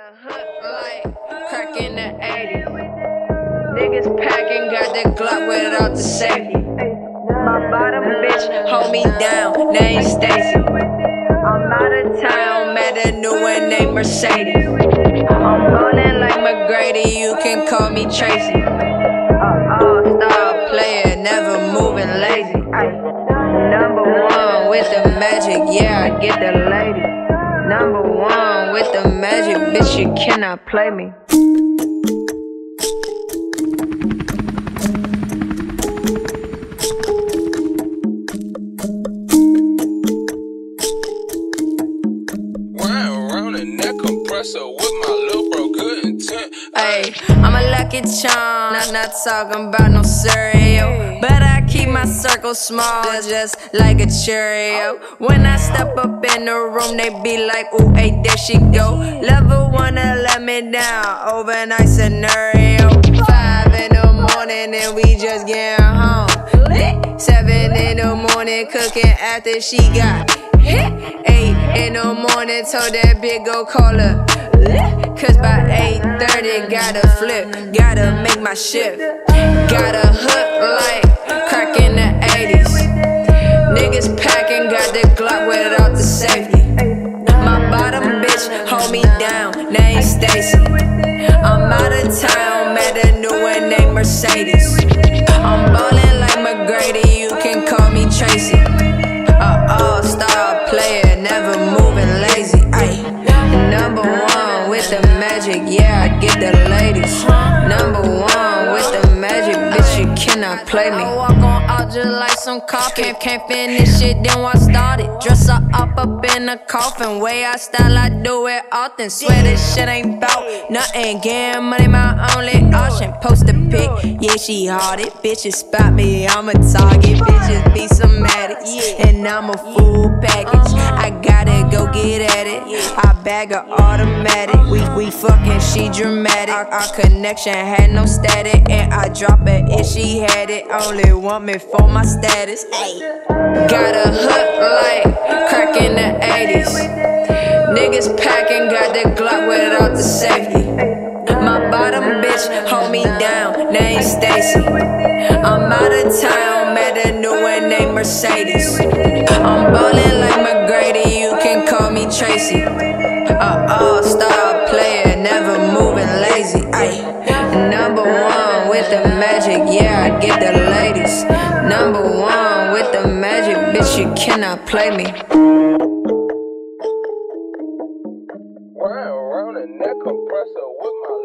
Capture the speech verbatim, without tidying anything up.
hook like crack in the eighties. Niggas packing, got the Glock without the safety. My bottom bitch hold me down, name Stacy. I'm out of town, met a new one named Mercedes. I'm ballin' like McGrady, you can call me Tracy. A all-star player, never moving lazy. Number one with the magic, yeah, I get the lady. Number one with the magic, bitch, you cannot play me. Round, round in that compressor with my little bro, good intent. Ayy, I'm a lucky charm, not, not talking about no cereal, but I keep my circle small, just like a Cheerio. When I step up in the room, they be like, ooh, hey, there she go. Level wanna let me down, overnight scenario. Five in the morning and we just getting home. Seven in the morning cooking after she got hit. Eight in the morning told that bitch go call her. Cause by eight thirty gotta flip, gotta make my shift. Got a hook like crack in the eighties. Niggas packing, got the Glock without the safety. My bottom bitch hold me down, name Stacy. I'm out of town, met a new one named Mercedes. I'm ballin' like McGrady, you can call me Tracy. A all-star player, never moving lazy. Ay, number one with the magic, yeah, I get the ladies. Number one with the magic, bitch, you cannot play me. I walk on out just like some coffin. Can't finish shit, then why start it? Dress her up up in a coffin. Way I style, I do it often. Swear this shit ain't bout nothing. Getting money, my only option. Post a pic, yeah, she hard it. Bitches spot me, I'm a target. Bitches be some addicts, and I'm a full package. I gotta go get at it. I bag her automatic. We we fucking, she dramatic. Our, our connection had no static, and I drop it if she had it. Only want me for my status. Ay. Got a hook like crack in the eighties. Niggas packing, got the Glock without the safety. My bottom bitch hold me down, name Stacy. I'm out of town, met a new one named Mercedes. I'm ballin' like McGrady, you can call me Tracy. A all-star player, never moving lazy. Ay, number one with the magic, yeah, I get the ladies. Number one with the magic, bitch, you cannot play me. Round, round in that compressor with my